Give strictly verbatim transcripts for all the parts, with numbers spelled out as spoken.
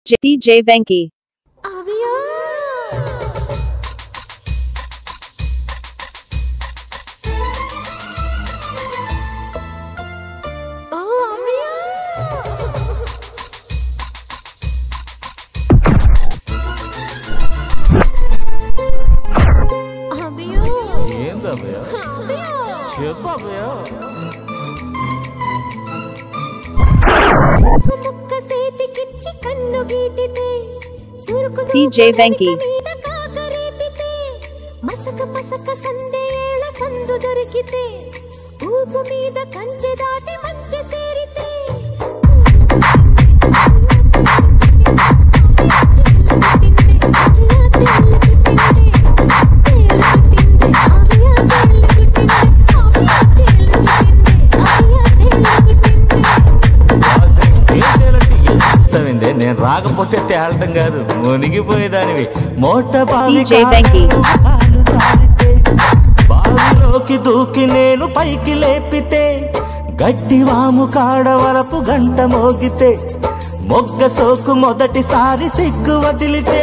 D J Venky. D J Venky. నేను రాకపోతే తేలటం కాదు మునిగిపోయేదానివి మోట D J Venky. బావిలోకి దూకి నేను పైకి లేపితే గట్టి వాము కాడ వరపు గంట మోగితే మొగ్గ సోకు మొదటిసారి సిగ్గు వదిలితే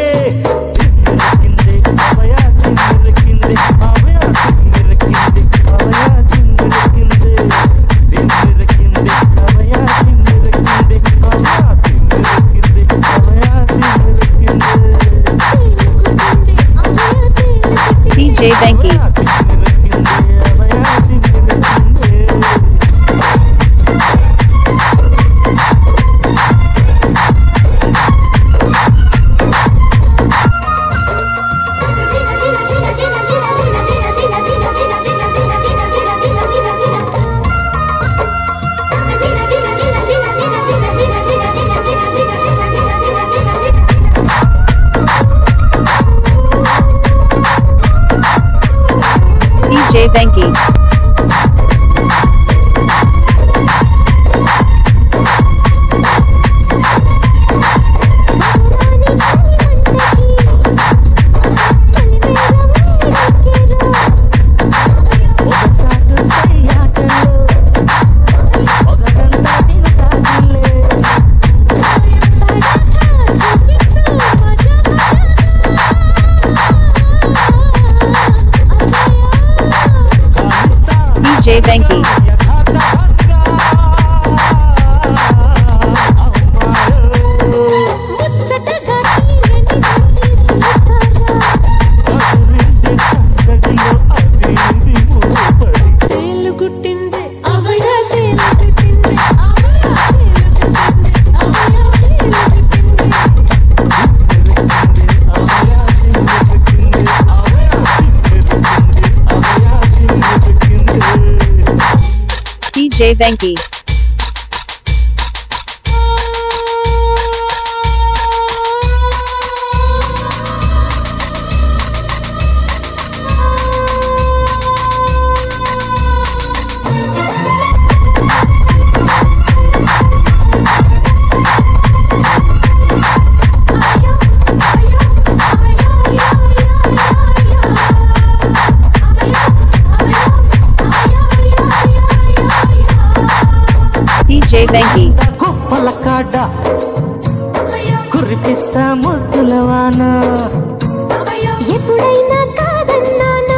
D J Venky. D J Venky. D J Venky. D J Venky. D J Venky. కుప్పల కాడ కురిపిస్తా ముద్దులవాన ఎప్పుడైనా కాదన్నానా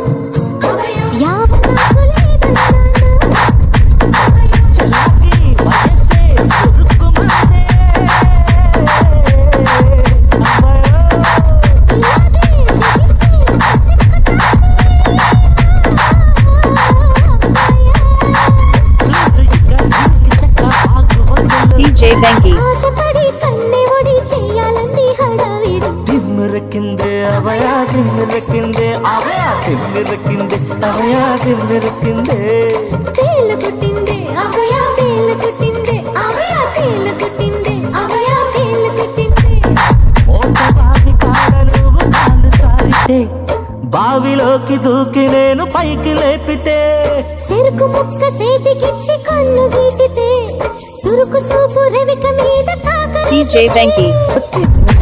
D J Venky. తిమ్మిరకిందే అవయా తిమ్మిరకిందే అవయా తిమ్మిరకిందే అవయా తిమ్మిరకిందే తేలు కుట్టిందే అవయా తేలు కుట్టిందే అవయా తేలు కుట్టిందే అవయా తేలు కుట్టిందే మోట బావి కాడ నువ్వు కాలు సారితే బావిలోకి దూకి నేను పైకి లేపితే చెరుకు ముక్క చేతికిచ్చి కన్ను గీటితే సురుకు సూపు రవిక మీద తాక D J Venky.